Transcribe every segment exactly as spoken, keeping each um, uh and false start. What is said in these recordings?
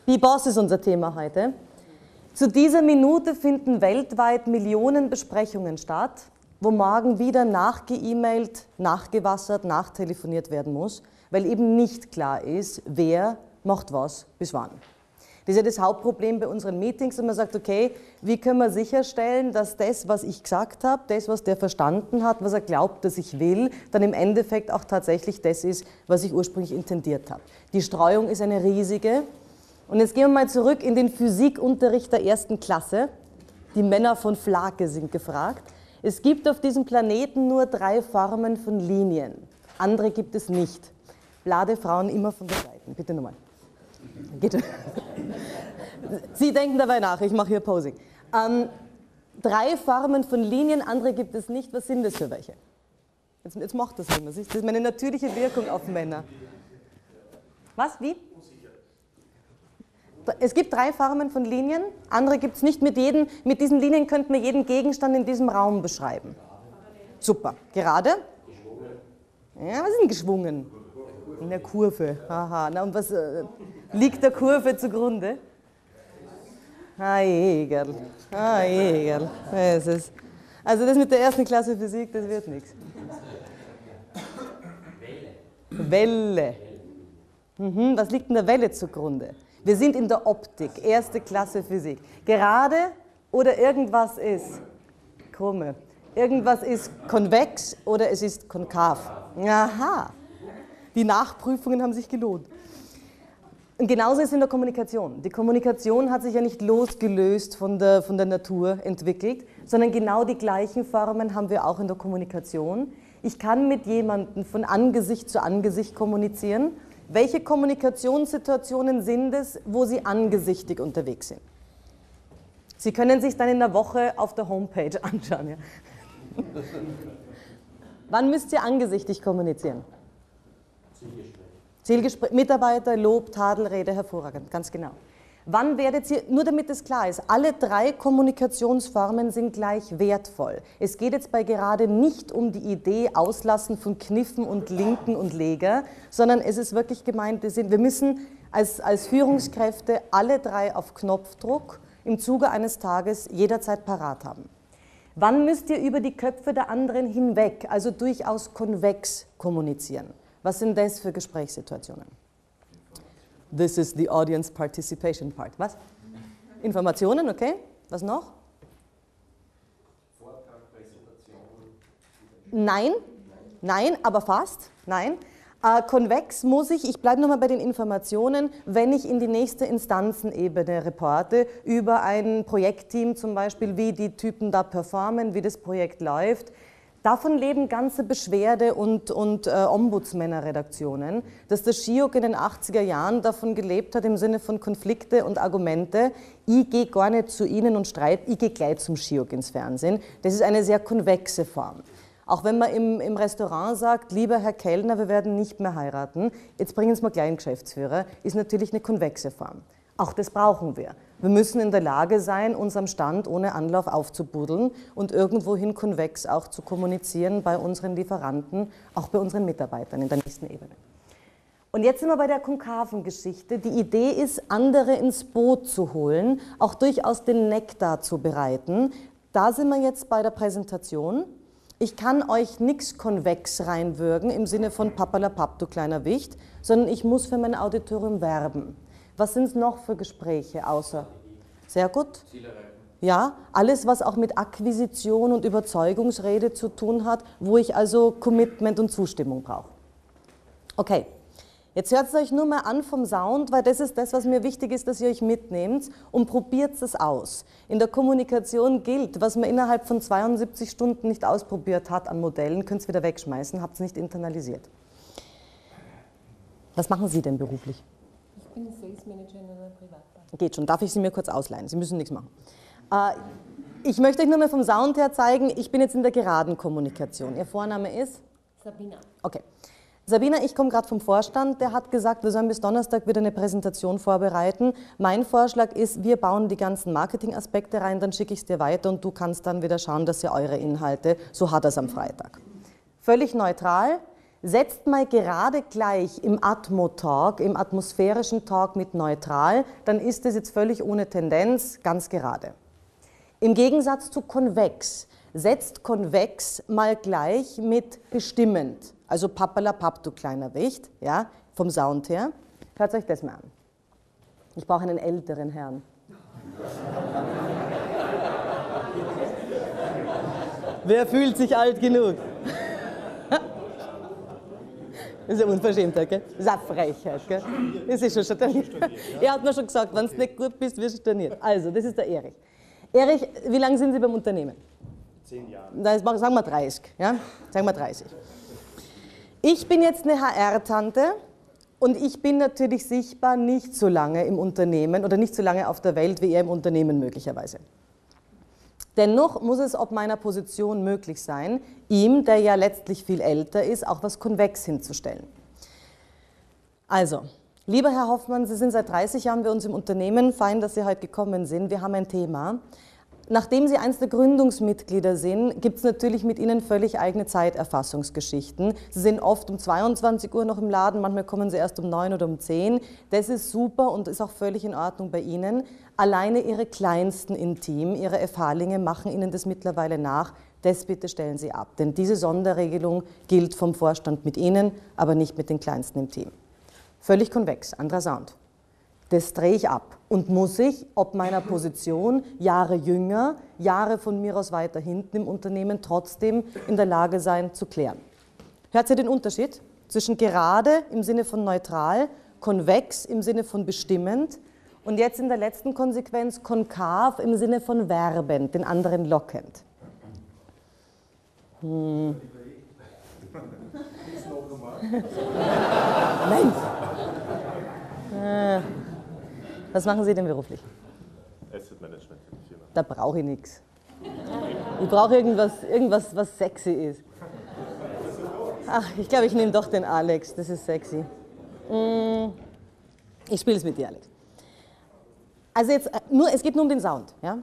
Be Boss ist unser Thema heute. Zu dieser Minute finden weltweit Millionen Besprechungen statt, wo morgen wieder nachge-E-Mailt, nachgewassert, nachtelefoniert werden muss, weil eben nicht klar ist, wer macht was bis wann. Das ist ja das Hauptproblem bei unseren Meetings, dass man sagt, okay, wie können wir sicherstellen, dass das, was ich gesagt habe, das, was der verstanden hat, was er glaubt, dass ich will, dann im Endeffekt auch tatsächlich das ist, was ich ursprünglich intendiert habe. Die Streuung ist eine riesige. Und jetzt gehen wir mal zurück in den Physikunterricht der ersten Klasse. Die Männer von Flake sind gefragt. Es gibt auf diesem Planeten nur drei Formen von Linien. Andere gibt es nicht. Blade Frauen immer von der Seite. Bitte nochmal. Geht. Sie denken dabei nach, ich mache hier Posing. Ähm, drei Formen von Linien, andere gibt es nicht. Was sind das für welche? Jetzt, jetzt macht das nicht mehr. Das ist meine natürliche Wirkung auf Männer. Was? Wie? Es gibt drei Formen von Linien, andere gibt es nicht. Mit, jedem, mit diesen Linien könnten wir jeden Gegenstand in diesem Raum beschreiben. Super. Gerade? Ja, was ist denn geschwungen? In der Kurve. Aha. Na, und was äh, liegt der Kurve zugrunde? Ah, Egerl. Ah, Egerl. Das ist, also das mit der ersten Klasse Physik, das wird nichts. Welle. Welle. Mhm, was liegt in der Welle zugrunde? Wir sind in der Optik, erste Klasse Physik. Gerade oder irgendwas ist krumme. Irgendwas ist konvex oder es ist konkav. Aha. Die Nachprüfungen haben sich gelohnt. Und genauso ist es in der Kommunikation. Die Kommunikation hat sich ja nicht losgelöst von der, von der Natur entwickelt, sondern genau die gleichen Formen haben wir auch in der Kommunikation. Ich kann mit jemandem von Angesicht zu Angesicht kommunizieren. Welche Kommunikationssituationen sind es, wo Sie angesichtig unterwegs sind? Sie können sich dann in der Woche auf der Homepage anschauen. Ja? Wann müsst ihr angesichtig kommunizieren? Zielgespräch. Zielgespräch. Mitarbeiter, Lob, Tadelrede, hervorragend, ganz genau. Wann werdet ihr, nur damit es klar ist, alle drei Kommunikationsformen sind gleich wertvoll. Es geht jetzt bei gerade nicht um die Idee Auslassen von Kniffen und Linken und Leger, sondern es ist wirklich gemeint, wir müssen als, als Führungskräfte alle drei auf Knopfdruck im Zuge eines Tages jederzeit parat haben. Wann müsst ihr über die Köpfe der anderen hinweg, also durchaus konvex kommunizieren? Was sind das für Gesprächssituationen? This is the audience participation part. Was? Informationen, okay. Was noch? Vortrag, Präsentation. Nein, nein, aber fast. Nein. Äh, konvex muss ich, ich bleibe nochmal bei den Informationen, wenn ich in die nächste Instanzenebene reporte, über ein Projektteam zum Beispiel, wie die Typen da performen, wie das Projekt läuft. Davon leben ganze Beschwerde- und, und äh, Ombudsmännerredaktionen, dass der Schiok in den achtziger Jahren davon gelebt hat, im Sinne von Konflikte und Argumente, ich gehe gar nicht zu Ihnen und streite, ich gehe gleich zum Schiok ins Fernsehen. Das ist eine sehr konvexe Form. Auch wenn man im, im Restaurant sagt, lieber Herr Kellner, wir werden nicht mehr heiraten, jetzt bringen Sie mal gleich einen Geschäftsführer, ist natürlich eine konvexe Form. Auch das brauchen wir. Wir müssen in der Lage sein, uns am Stand ohne Anlauf aufzubuddeln und irgendwohin konvex auch zu kommunizieren bei unseren Lieferanten, auch bei unseren Mitarbeitern in der nächsten Ebene. Und jetzt sind wir bei der konkaven Geschichte. Die Idee ist, andere ins Boot zu holen, auch durchaus den Nektar zu bereiten. Da sind wir jetzt bei der Präsentation. Ich kann euch nichts konvex reinwürgen im Sinne von Papperlapapp, du kleiner Wicht, sondern ich muss für mein Auditorium werben. Was sind es noch für Gespräche außer? Sehr gut. Ja, alles, was auch mit Akquisition und Überzeugungsrede zu tun hat, wo ich also Commitment und Zustimmung brauche. Okay, jetzt hört es euch nur mal an vom Sound, weil das ist das, was mir wichtig ist, dass ihr euch mitnehmt und probiert es aus. In der Kommunikation gilt, was man innerhalb von zweiundsiebzig Stunden nicht ausprobiert hat an Modellen, könnt ihr es wieder wegschmeißen, habt es nicht internalisiert. Was machen Sie denn beruflich? Ich bin Sales Manager in einer Privatbank. Geht schon, darf ich Sie mir kurz ausleihen? Sie müssen nichts machen. Äh, ich möchte euch nur mal vom Sound her zeigen, ich bin jetzt in der geraden Kommunikation. Ihr Vorname ist? Sabina. Okay. Sabina, ich komme gerade vom Vorstand, der hat gesagt, wir sollen bis Donnerstag wieder eine Präsentation vorbereiten. Mein Vorschlag ist, wir bauen die ganzen Marketingaspekte rein, dann schicke ich es dir weiter und du kannst dann wieder schauen, dass ihr eure Inhalte, so hat er es am Freitag. Völlig neutral. Setzt mal gerade gleich im Atmo-Talk, im atmosphärischen Talk mit neutral, dann ist es jetzt völlig ohne Tendenz, ganz gerade. Im Gegensatz zu konvex, setzt konvex mal gleich mit bestimmend, also papperlapapp, du kleiner Wicht, ja, vom Sound her. Hört euch das mal an. Ich brauche einen älteren Herrn. Wer fühlt sich alt genug? Das ist eine Unverschämtheit, gell? Das ist eine Frechheit, gell? Das ist schon storniert. Er hat mir schon gesagt, wenn du nicht gut bist, wirst du storniert. Also, das ist der Erich. Erich, wie lange sind Sie beim Unternehmen? Zehn Jahre. Sagen wir dreißig, ja? Sagen wir dreißig. Ich bin jetzt eine H R-Tante und ich bin natürlich sichtbar nicht so lange im Unternehmen oder nicht so lange auf der Welt wie er im Unternehmen möglicherweise. Dennoch muss es ob meiner Position möglich sein, ihm, der ja letztlich viel älter ist, auch was konvex hinzustellen. Also, lieber Herr Hoffmann, Sie sind seit dreißig Jahren bei uns im Unternehmen, fein, dass Sie heute gekommen sind, wir haben ein Thema. Nachdem Sie eins der Gründungsmitglieder sind, gibt es natürlich mit Ihnen völlig eigene Zeiterfassungsgeschichten. Sie sind oft um zweiundzwanzig Uhr noch im Laden, manchmal kommen Sie erst um neun oder um zehn. Das ist super und ist auch völlig in Ordnung bei Ihnen. Alleine Ihre Kleinsten im Team, Ihre F H-Linge, machen Ihnen das mittlerweile nach. Das bitte stellen Sie ab, denn diese Sonderregelung gilt vom Vorstand mit Ihnen, aber nicht mit den Kleinsten im Team. Völlig konvex, anderer Sound. Das drehe ich ab und muss ich, ob meiner Position, Jahre jünger, Jahre von mir aus weiter hinten im Unternehmen, trotzdem in der Lage sein zu klären. Hört ihr den Unterschied zwischen gerade im Sinne von neutral, konvex im Sinne von bestimmend und jetzt in der letzten Konsequenz konkav im Sinne von werbend, den anderen lockend? Hm. Nein! Äh. Was machen Sie denn beruflich? Asset Management in der Firma. Da brauche ich nichts. Ich brauche irgendwas, irgendwas, was sexy ist. Ach, ich glaube, ich nehme doch den Alex, das ist sexy. Ich spiele es mit dir, Alex. Also jetzt, nur, es geht nur um den Sound, ja?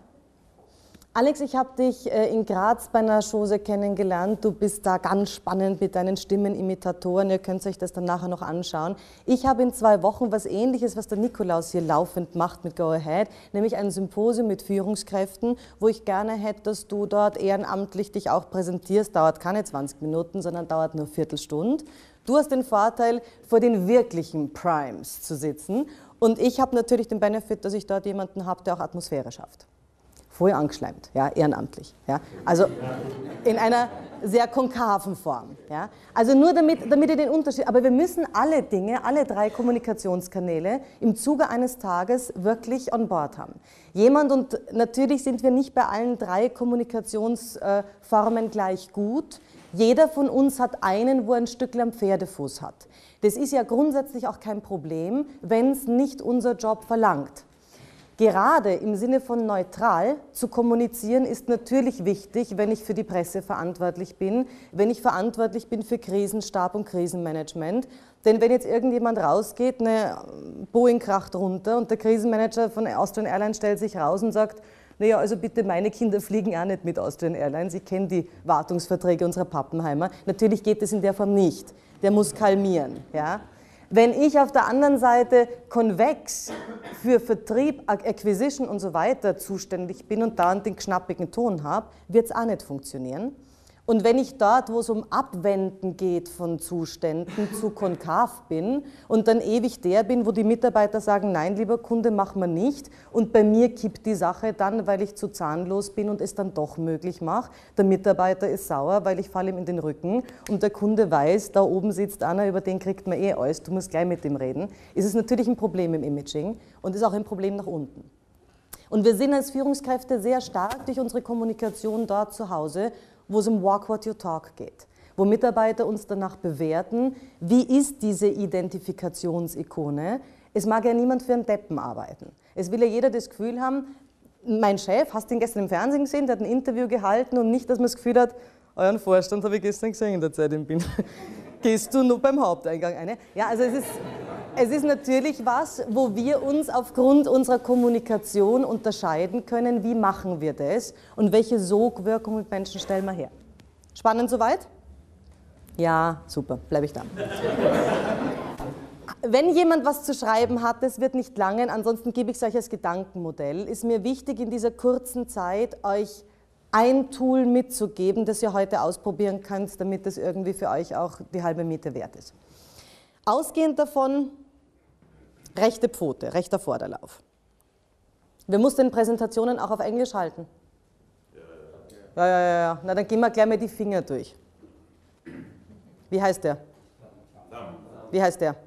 Alex, ich habe dich in Graz bei einer Chose kennengelernt. Du bist da ganz spannend mit deinen Stimmenimitatoren. Ihr könnt euch das dann nachher noch anschauen. Ich habe in zwei Wochen was Ähnliches, was der Nikolaus hier laufend macht mit Go Ahead, nämlich ein Symposium mit Führungskräften, wo ich gerne hätte, dass du dort ehrenamtlich dich auch präsentierst. Dauert keine zwanzig Minuten, sondern dauert nur eine Viertelstunde. Du hast den Vorteil, vor den wirklichen Primes zu sitzen. Und ich habe natürlich den Benefit, dass ich dort jemanden habe, der auch Atmosphäre schafft. Voll angeschleimt, ja, ehrenamtlich. Ja. Also in einer sehr konkaven Form. Ja. Also nur damit, damit ihr den Unterschied, aber wir müssen alle Dinge, alle drei Kommunikationskanäle im Zuge eines Tages wirklich on board haben. Jemand, und natürlich sind wir nicht bei allen drei Kommunikationsformen gleich gut, jeder von uns hat einen, wo er ein Stückchen am Pferdefuß hat. Das ist ja grundsätzlich auch kein Problem, wenn es nicht unser Job verlangt. Gerade im Sinne von neutral zu kommunizieren ist natürlich wichtig, wenn ich für die Presse verantwortlich bin, wenn ich verantwortlich bin für Krisenstab und Krisenmanagement. Denn wenn jetzt irgendjemand rausgeht, eine Boeing kracht runter und der Krisenmanager von Austrian Airlines stellt sich raus und sagt, naja, also bitte, meine Kinder fliegen auch nicht mit Austrian Airlines, ich kenne die Wartungsverträge unserer Pappenheimer. Natürlich geht es in der Form nicht. Der muss kalmieren, ja. Wenn ich auf der anderen Seite konvex für Vertrieb, Acquisition und so weiter zuständig bin und da den knappigen Ton habe, wird es auch nicht funktionieren. Und wenn ich dort, wo es um Abwenden geht von Zuständen, zu konkav bin und dann ewig der bin, wo die Mitarbeiter sagen, nein, lieber Kunde, machen wir nicht, und bei mir kippt die Sache dann, weil ich zu zahnlos bin und es dann doch möglich mache. Der Mitarbeiter ist sauer, weil ich falle ihm in den Rücken und der Kunde weiß, da oben sitzt einer, über den kriegt man eh alles, du musst gleich mit dem reden. Ist es natürlich ein Problem im Imaging und ist auch ein Problem nach unten. Und wir sind als Führungskräfte sehr stark durch unsere Kommunikation dort zu Hause, wo es um Walk What You Talk geht, wo Mitarbeiter uns danach bewerten, wie ist diese Identifikationsikone. Es mag ja niemand für einen Deppen arbeiten. Es will ja jeder das Gefühl haben, mein Chef, hast du ihn gestern im Fernsehen gesehen, der hat ein Interview gehalten und nicht, dass man das Gefühl hat, euren Vorstand habe ich gestern gesehen in der Zeit in Wien. Gehst du nur beim Haupteingang eine? Ja, also es ist, es ist natürlich was, wo wir uns aufgrund unserer Kommunikation unterscheiden können, wie machen wir das und welche Sogwirkung mit Menschen stellen wir her. Spannend soweit? Ja, super, bleibe ich da. Wenn jemand was zu schreiben hat, das wird nicht langen, ansonsten gebe ich es euch als Gedankenmodell. Ist mir wichtig, in dieser kurzen Zeit euch ein Tool mitzugeben, das ihr heute ausprobieren könnt, damit das irgendwie für euch auch die halbe Miete wert ist. Ausgehend davon, rechte Pfote, rechter Vorderlauf. Wir müssen den Präsentationen auch auf Englisch halten. Ja, ja, ja, ja. Na, dann gehen wir gleich mal die Finger durch. Wie heißt der? Wie heißt der?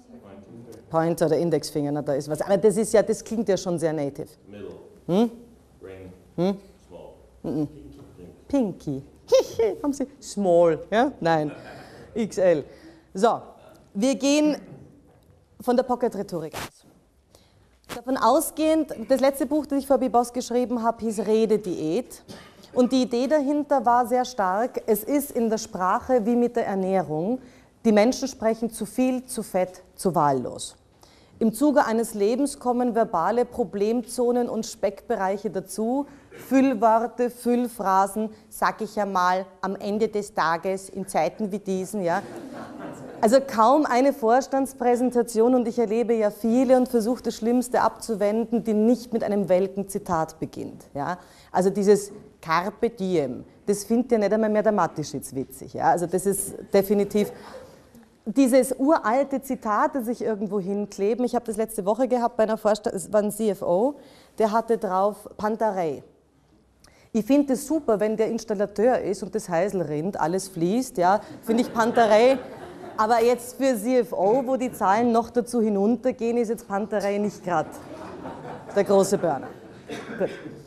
Pointer oder Indexfinger, na, da ist was. Aber das ist ja, das klingt ja schon sehr native. Middle. Hm? Ring. Hm? Small. Mm-mm. Pinky. Haben Sie? Small, ja? Nein. X L. So, wir gehen von der Pocket-Rhetorik aus. Davon ausgehend, das letzte Buch, das ich für Bibos geschrieben habe, hieß Redediät. Und die Idee dahinter war sehr stark, es ist in der Sprache wie mit der Ernährung, die Menschen sprechen zu viel, zu fett, zu wahllos. Im Zuge eines Lebens kommen verbale Problemzonen und Speckbereiche dazu, Füllworte, Füllphrasen, sag ich ja mal, am Ende des Tages, in Zeiten wie diesen, ja. Also kaum eine Vorstandspräsentation und ich erlebe ja viele und versuche das Schlimmste abzuwenden, die nicht mit einem welken Zitat beginnt, ja. Also dieses Carpe diem, das findet ja nicht einmal mehr der Matischitz witzig, ja. Also das ist definitiv... Dieses uralte Zitat, das ich irgendwo hinkleben, ich habe das letzte Woche gehabt bei einer Vorstand, es war ein C F O, der hatte drauf Pantarei. Ich finde es super, wenn der Installateur ist und das Heiselrind, alles fließt, ja, finde ich Pantarei. Aber jetzt für C F O, wo die Zahlen noch dazu hinuntergehen, ist jetzt Pantarei nicht gerade der große Burner. Gut.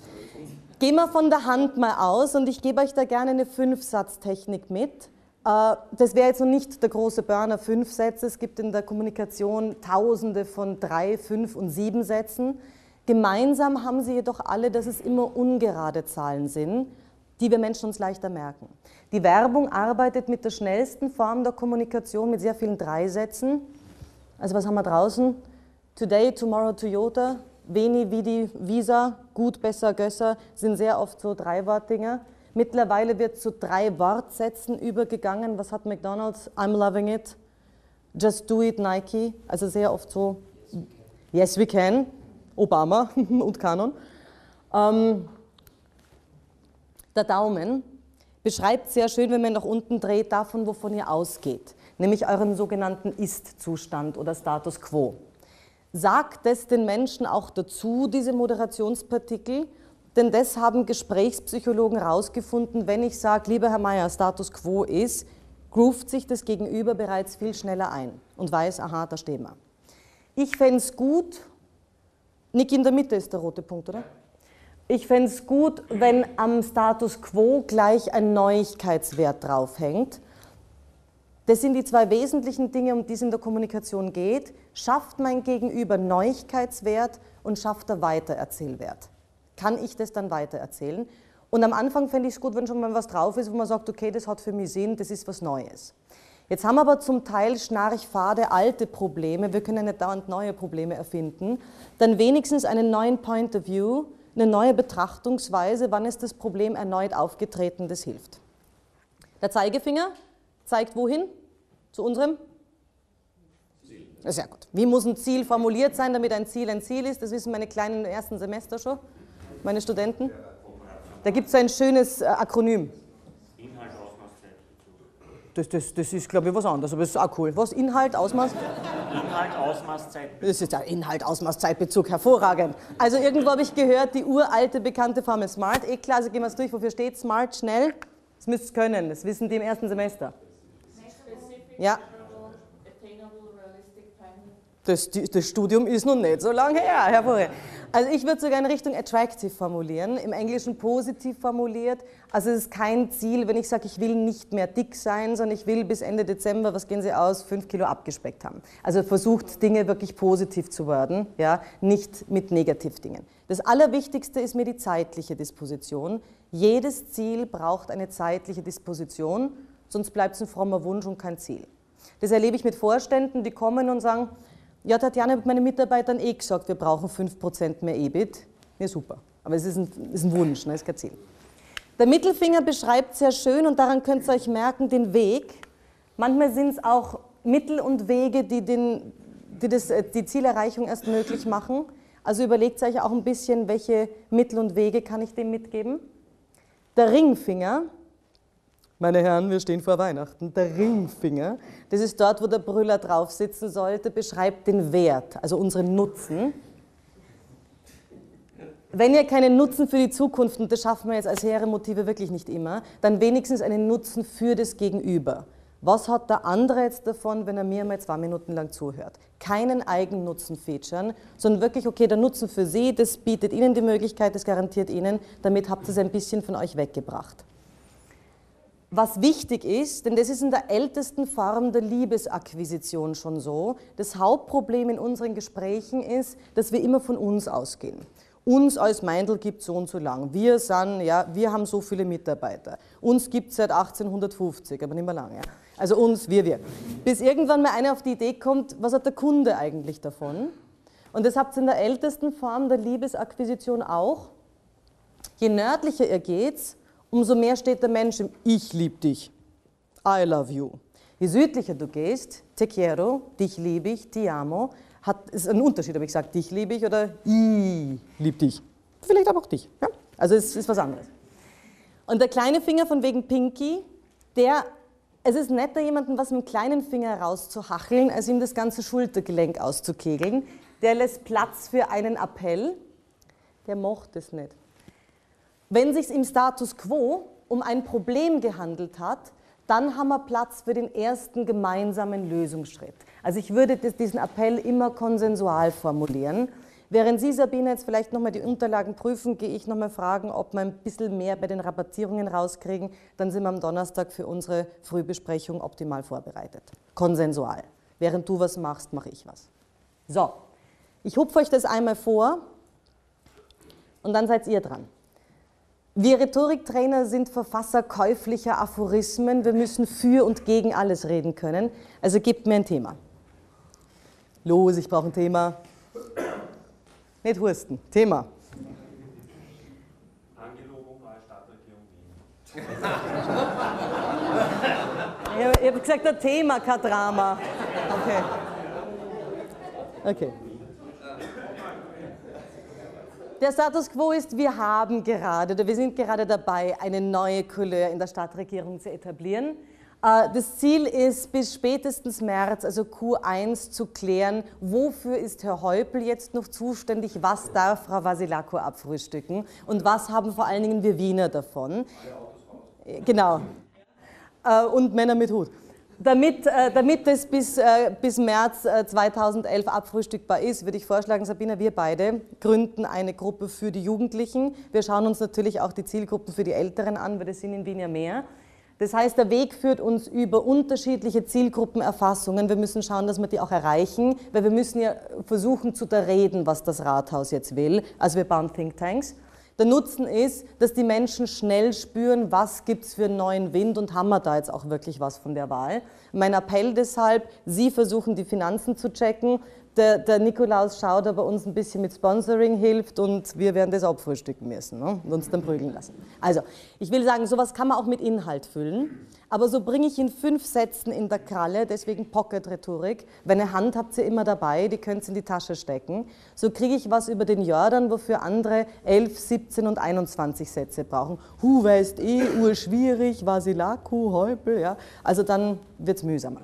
Gehen wir von der Hand mal aus und ich gebe euch da gerne eine Fünfsatztechnik mit. Das wäre jetzt noch nicht der große Burner, fünf Sätze. Es gibt in der Kommunikation tausende von drei, fünf und sieben Sätzen. Gemeinsam haben sie jedoch alle, dass es immer ungerade Zahlen sind, die wir Menschen uns leichter merken. Die Werbung arbeitet mit der schnellsten Form der Kommunikation, mit sehr vielen Dreisätzen. Also was haben wir draußen? Today, tomorrow, Toyota, Veni, Vidi, Visa, gut, besser, Gösser, sind sehr oft so Dreiwortdinger. Mittlerweile wird zu drei Wortsätzen übergegangen. Was hat McDonald's? I'm loving it. Just do it, Nike. Also sehr oft so, yes we can, Obama und Canon. Ähm, der Daumen beschreibt sehr schön, wenn man nach unten dreht, davon, wovon ihr ausgeht. Nämlich euren sogenannten Ist-Zustand oder Status Quo. Sagt es den Menschen auch dazu, diese Moderationspartikel? Denn das haben Gesprächspsychologen herausgefunden, wenn ich sage, lieber Herr Mayer, Status Quo ist, groovt sich das Gegenüber bereits viel schneller ein und weiß, aha, da stehen wir. Ich fände es gut, Nick, in der Mitte ist der rote Punkt, oder? Ich fände es gut, wenn am Status Quo gleich ein Neuigkeitswert draufhängt. Das sind die zwei wesentlichen Dinge, um die es in der Kommunikation geht. Schafft mein Gegenüber Neuigkeitswert und schafft er Weitererzählwert? Kann ich das dann weitererzählen? Und am Anfang fände ich es gut, wenn schon mal was drauf ist, wo man sagt, okay, das hat für mich Sinn, das ist was Neues. Jetzt haben wir aber zum Teil schnarchfade alte Probleme, wir können ja nicht dauernd neue Probleme erfinden, dann wenigstens einen neuen Point of View, eine neue Betrachtungsweise, wann ist das Problem erneut aufgetreten, das hilft. Der Zeigefinger zeigt wohin? Zu unserem? Ziel. Sehr gut. Wie muss ein Ziel formuliert sein, damit ein Ziel ein Ziel ist? Das wissen meine Kleinen im ersten Semester schon, meine Studenten. Da gibt es so ein schönes äh, Akronym. Inhalt, Ausmaß, Zeitbezug. Das, das, das ist, glaube ich, was anderes, aber das ist auch cool. Was? Inhalt, Ausmaß? Inhalt, Ausmaß, Zeitbezug. Das ist ja Inhalt, Ausmaß, Zeitbezug, hervorragend. Also irgendwo habe ich gehört, die uralte, bekannte Formel SMART. Eh klar, also gehen wir es durch. Wofür steht SMART? Schnell? Das müsst ihr können, das wissen die im ersten Semester. Ja. Das, das Studium ist noch nicht so lange her, Herr Vorher. Also ich würde sogar in Richtung attractive formulieren, im Englischen positiv formuliert. Also es ist kein Ziel, wenn ich sage, ich will nicht mehr dick sein, sondern ich will bis Ende Dezember, was gehen Sie aus, fünf Kilo abgespeckt haben. Also versucht, Dinge wirklich positiv zu werden, ja, nicht mit Negativdingen. Das Allerwichtigste ist mir die zeitliche Disposition. Jedes Ziel braucht eine zeitliche Disposition, sonst bleibt es ein frommer Wunsch und kein Ziel. Das erlebe ich mit Vorständen, die kommen und sagen, ja, Tatjana hat meinen Mitarbeitern eh gesagt, wir brauchen fünf Prozent mehr E B I T. Ja, super. Aber es ist ein, ist ein Wunsch, ne? Ist kein Ziel. Der Mittelfinger beschreibt sehr schön, und daran könnt ihr euch merken, den Weg. Manchmal sind es auch Mittel und Wege, die, den, die das, die Zielerreichung erst möglich machen. Also überlegt euch auch ein bisschen, welche Mittel und Wege kann ich dem mitgeben. Der Ringfinger, meine Herren, wir stehen vor Weihnachten, der Ringfinger, das ist dort, wo der Brüller drauf sitzen sollte, beschreibt den Wert, also unseren Nutzen. Wenn ihr keinen Nutzen für die Zukunft, und das schaffen wir jetzt als hehre Motive wirklich nicht immer, dann wenigstens einen Nutzen für das Gegenüber. Was hat der andere jetzt davon, wenn er mir mal zwei Minuten lang zuhört? Keinen Eigennutzen featuren, sondern wirklich, okay, der Nutzen für Sie, das bietet Ihnen die Möglichkeit, das garantiert Ihnen, damit habt ihr es ein bisschen von euch weggebracht. Was wichtig ist, denn das ist in der ältesten Form der Liebesakquisition schon so, das Hauptproblem in unseren Gesprächen ist, dass wir immer von uns ausgehen. Uns als Meindl gibt es so und so lang. Wir sind, ja, wir haben so viele Mitarbeiter. Uns gibt es seit achtzehnhundertfünfzig, aber nicht mehr lange. Ja. Also uns, wir, wir. Bis irgendwann mal einer auf die Idee kommt, was hat der Kunde eigentlich davon? Und das habt ihr in der ältesten Form der Liebesakquisition auch. Je nördlicher ihr geht, umso mehr steht der Mensch im Ich lieb dich, I love you. Je südlicher du gehst, te quiero, dich liebe ich, ti amo, hat, ist ein Unterschied, ob ich sage, dich liebe ich oder ich liebe dich. Vielleicht aber auch dich. Ja? Also es ist was anderes. Und der kleine Finger von wegen Pinky, der, es ist netter, jemanden was mit dem kleinen Finger rauszuhacheln, als ihm das ganze Schultergelenk auszukegeln. Der lässt Platz für einen Appell, der macht es nicht. Wenn es sich im Status quo um ein Problem gehandelt hat, dann haben wir Platz für den ersten gemeinsamen Lösungsschritt. Also ich würde diesen Appell immer konsensual formulieren. Während Sie, Sabine, jetzt vielleicht nochmal die Unterlagen prüfen, gehe ich nochmal fragen, ob wir ein bisschen mehr bei den Rabattierungen rauskriegen. Dann sind wir am Donnerstag für unsere Frühbesprechung optimal vorbereitet. Konsensual. Während du was machst, mache ich was. So, ich hupfe euch das einmal vor und dann seid ihr dran. Wir Rhetoriktrainer sind Verfasser käuflicher Aphorismen. Wir müssen für und gegen alles reden können. Also gebt mir ein Thema. Los, ich brauche ein Thema. Nicht husten. Thema. Angelobung neue Stadtregierung Wien. Ich habe gesagt, ein Thema, kein Drama. Okay. Okay. Der Status quo ist, wir haben gerade, oder wir sind gerade dabei, eine neue Couleur in der Stadtregierung zu etablieren. Das Ziel ist, bis spätestens März, also Q eins, zu klären, wofür ist Herr Häupl jetzt noch zuständig, was darf Frau Vasilako abfrühstücken und was haben vor allen Dingen wir Wiener davon. Genau. Und Männer mit Hut. Damit, äh, damit das bis, äh, bis März äh, zweitausendelf abfrühstückbar ist, würde ich vorschlagen, Sabina, wir beide gründen eine Gruppe für die Jugendlichen. Wir schauen uns natürlich auch die Zielgruppen für die Älteren an, weil das sind in Wien ja mehr. Das heißt, der Weg führt uns über unterschiedliche Zielgruppenerfassungen. Wir müssen schauen, dass wir die auch erreichen, weil wir müssen ja versuchen zu reden, was das Rathaus jetzt will. Also wir bauen Thinktanks. Der Nutzen ist, dass die Menschen schnell spüren, was gibt es für einen neuen Wind und haben wir da jetzt auch wirklich was von der Wahl. Mein Appell deshalb, Sie versuchen die Finanzen zu checken, der, der Nikolaus schaut, aber uns ein bisschen mit Sponsoring hilft und wir werden das abfrühstücken müssen, ne? Und uns dann prügeln lassen. Also, ich will sagen, sowas kann man auch mit Inhalt füllen, aber so bringe ich in fünf Sätzen in der Kralle, deswegen Pocket-Rhetorik, weil eine Hand habt ihr immer dabei, die könnt ihr in die Tasche stecken, so kriege ich was über den Jordan, wofür andere elf, siebzehn und einundzwanzig Sätze brauchen. Hu, weißt eh, urschwierig, Vasilako, Häupl, ja, also dann wird es mühsamer.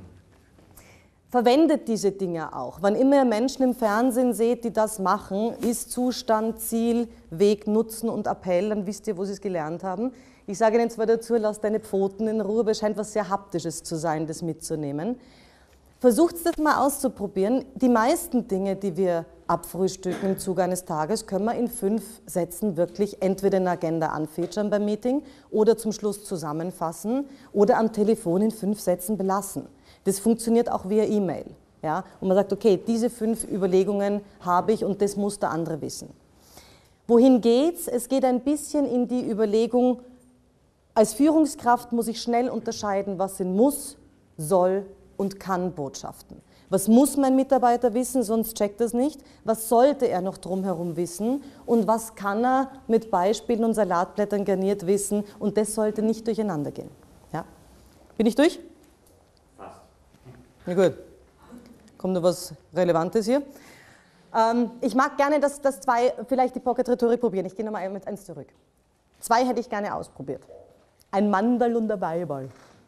Verwendet diese Dinge auch. Wann immer ihr Menschen im Fernsehen seht, die das machen, ist Zustand, Ziel, Weg, Nutzen und Appell, dann wisst ihr, wo sie es gelernt haben. Ich sage Ihnen zwar dazu, lasst deine Pfoten in Ruhe, aber es scheint was sehr Haptisches zu sein, das mitzunehmen. Versucht es das mal auszuprobieren. Die meisten Dinge, die wir abfrühstücken im Zuge eines Tages, können wir in fünf Sätzen wirklich entweder in der Agenda anfeaturen beim Meeting oder zum Schluss zusammenfassen oder am Telefon in fünf Sätzen belassen. Das funktioniert auch via E-Mail. Ja? Und man sagt, okay, diese fünf Überlegungen habe ich und das muss der andere wissen. Wohin geht's? Es geht ein bisschen in die Überlegung, als Führungskraft muss ich schnell unterscheiden, was sind muss, soll und kann Botschaften. Was muss mein Mitarbeiter wissen, sonst checkt er es nicht? Was sollte er noch drumherum wissen? Und was kann er mit Beispielen und Salatblättern garniert wissen? Und das sollte nicht durcheinander gehen. Ja? Bin ich durch? Na gut. Kommt noch was Relevantes hier? Ähm, ich mag gerne, dass, dass zwei vielleicht die Pocket-Rhetorik probieren. Ich gehe nochmal mit eins zurück. Zwei hätte ich gerne ausprobiert. Ein Mandal und ein Weiberl.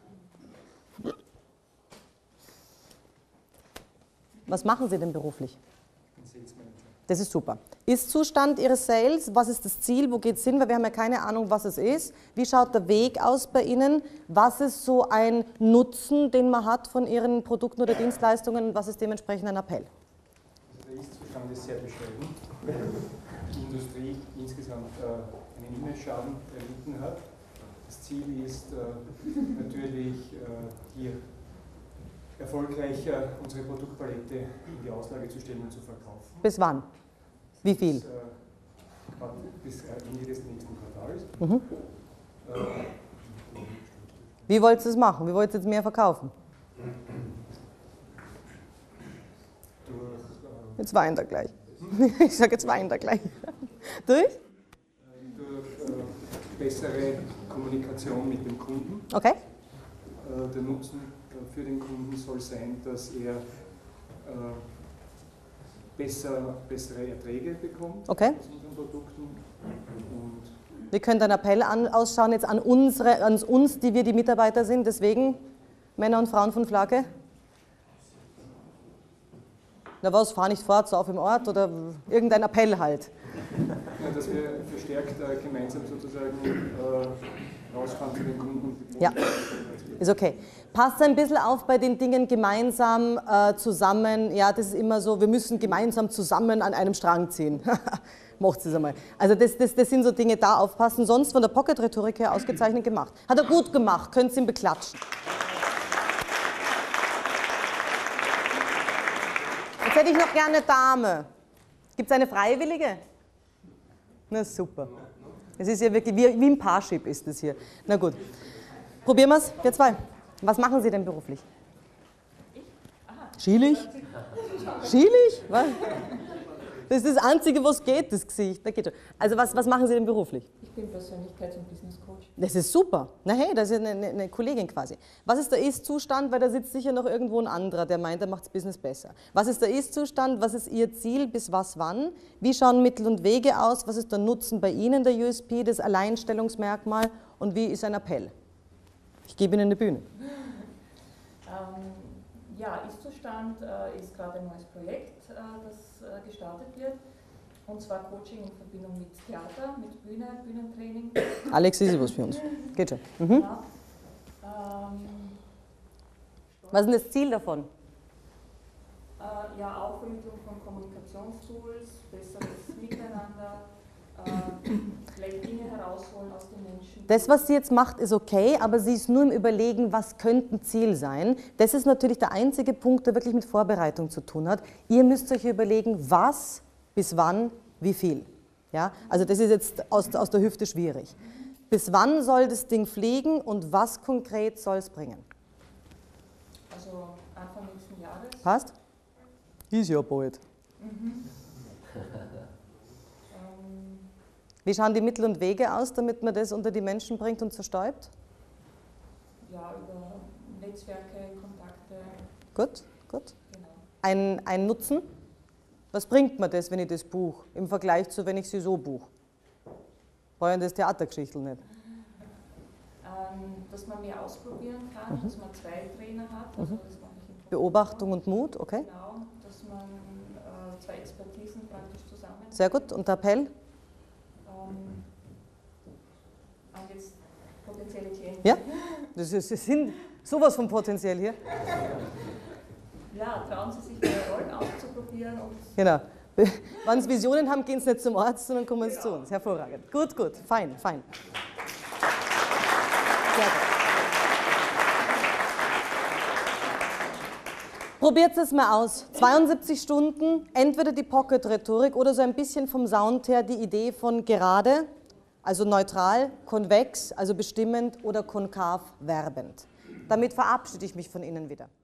Was machen Sie denn beruflich? Das ist super. Ist-Zustand Ihres Sales? Was ist das Ziel? Wo geht es hin? Weil wir haben ja keine Ahnung, was es ist. Wie schaut der Weg aus bei Ihnen? Was ist so ein Nutzen, den man hat von Ihren Produkten oder Dienstleistungen? Und was ist dementsprechend ein Appell? Der Ist-Zustand ist sehr bescheiden, weil die Industrie insgesamt äh, einen Image-Schaden erlitten hat. Das Ziel ist äh, natürlich, äh, hier erfolgreicher unsere Produktpalette in die Auslage zu stellen und zu verkaufen. Bis wann? Wie viel? Bis, äh, bis Ende des nächsten Quartals. Mhm. Äh, Wie wollt ihr es machen? Wie wollt ihr jetzt mehr verkaufen? durch, äh, Jetzt weint er gleich. Ich sage jetzt weint er gleich. Durch? durch äh, bessere Kommunikation mit dem Kunden. Okay. Äh, der Nutzen äh, für den Kunden soll sein, dass er äh, besser, bessere Erträge bekommt Okay. aus unseren Produkten. Und Wir können einen Appell an, ausschauen jetzt an, unsere, an uns, die wir die Mitarbeiter sind. Deswegen, Männer und Frauen von Flagge. Na was, fahr nicht fort, so auf im Ort oder irgendein Appell halt. ja, dass wir verstärkt äh, gemeinsam sozusagen äh, rausfahren zu den Kunden. Ja, ist okay. Passt ein bisschen auf bei den Dingen gemeinsam äh, zusammen. Ja, das ist immer so, wir müssen gemeinsam zusammen an einem Strang ziehen. Macht es einmal. Also das, das, das sind so Dinge, da aufpassen. Sonst von der Pocket-Rhetorik her ausgezeichnet gemacht. Hat er gut gemacht, könnt ihr ihm beklatschen. Jetzt hätte ich noch gerne eine Dame. Gibt es eine Freiwillige? Na super. Es ist ja wirklich, wie, wie ein Parship ist es hier. Na gut. Probieren wir es, wir zwei. Was machen Sie denn beruflich? Schielig? Schielig? Was? Das ist das Einzige, was geht, das Gesicht. Das geht schon. Also was, was machen Sie denn beruflich? Ich bin Persönlichkeits- und Business Coach. Das ist super. Na hey, das ist eine, eine, eine Kollegin quasi. Was ist der Ist-Zustand? Weil da sitzt sicher noch irgendwo ein anderer, der meint, er macht das Business besser. Was ist der Ist-Zustand? Was ist Ihr Ziel? Bis was, wann? Wie schauen Mittel und Wege aus? Was ist der Nutzen bei Ihnen, der U S P, das Alleinstellungsmerkmal? Und wie ist ein Appell? Ich gebe Ihnen eine Bühne. Ähm, ja, Ist-Zustand äh, ist gerade ein neues Projekt, äh, das äh, gestartet wird. Und zwar Coaching in Verbindung mit Theater, mit Bühne, Bühnentraining. Alex, ist was für uns. Geht schon. Mhm. Ja, ähm, Was ist denn das Ziel davon? äh, ja, Aufvermittlung von Kommunikationstools, besseres Miteinander, äh, vielleicht Dinge herausholen aus den Menschen. Das, was sie jetzt macht, ist okay, aber sie ist nur im Überlegen, was könnte ein Ziel sein. Das ist natürlich der einzige Punkt, der wirklich mit Vorbereitung zu tun hat. Ihr müsst euch überlegen, was, bis wann, wie viel. Ja? Also das ist jetzt aus, aus der Hüfte schwierig. Bis wann soll das Ding fliegen und was konkret soll es bringen? Also Anfang nächsten Jahres. Passt? Ist ja bald. Mhm. ähm, Wie schauen die Mittel und Wege aus, damit man das unter die Menschen bringt und zerstäubt? ja, über Netzwerke, Kontakte. Gut, gut. Genau. Ein, ein Nutzen? Was bringt mir das, wenn ich das buche, im Vergleich zu, wenn ich sie so buche? Brauchen das Theatergeschichtel nicht? Ähm, dass man mehr ausprobieren kann, Mhm. dass man zwei Trainer hat. Also Mhm. das mache ich im Programm. Beobachtung und Mut, okay. Genau, dass man äh, zwei Expertisen praktisch zusammen. Sehr gut. Und der Appell? Ähm, an jetzt potenzielle Klienten. Ja? Das, ist, das sind sowas von potenziell hier. Ja, trauen Sie sich neue Rollen auszuprobieren und Genau. Wenn Sie Visionen haben, gehen Sie nicht zum Arzt, sondern kommen Sie zu uns. Hervorragend. Gut, gut. Fein, fein. Sehr gut. Probiert es mal aus. zweiundsiebzig Stunden, entweder die Pocket-Rhetorik oder so ein bisschen vom Sound her die Idee von gerade, also neutral, konvex, also bestimmend oder konkav werbend. Damit verabschiede ich mich von Ihnen wieder.